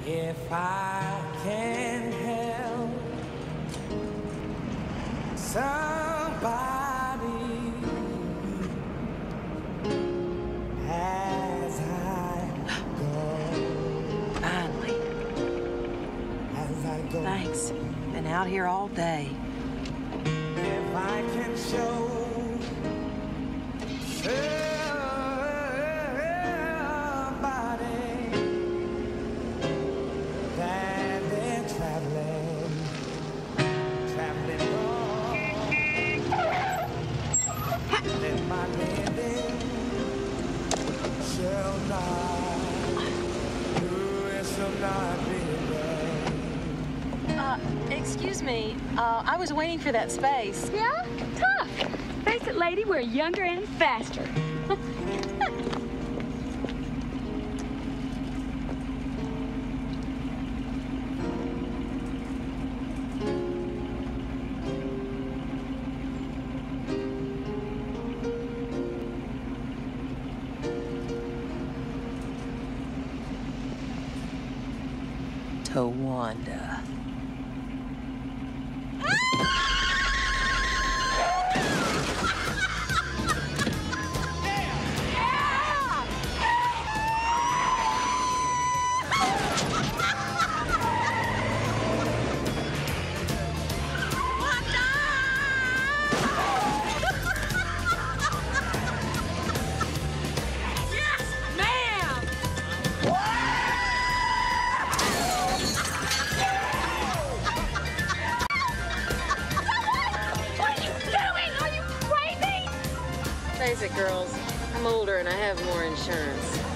If I can help somebody as I go. Finally. As I go. Thanks. Been out here all day. If I can show Excuse me, I was waiting for that space. Yeah? Tough. Face it, lady, we're younger and faster. Towanda. Face it, girls. I'm older and I have more insurance.